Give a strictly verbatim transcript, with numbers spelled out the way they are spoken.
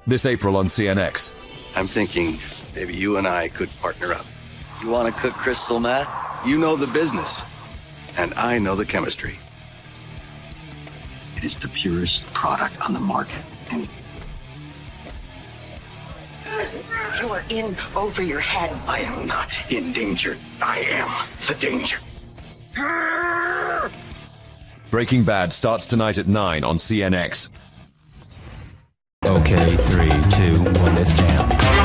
This April on C N X. I'm thinking maybe you and I could partner up. You want to cook crystal meth? You know the business. And I know the chemistry. It is the purest product on the market. And you are in over your head. I am not in danger. I am the danger. Breaking Bad starts tonight at nine on C N X. Okay, three, two, one, let's jam.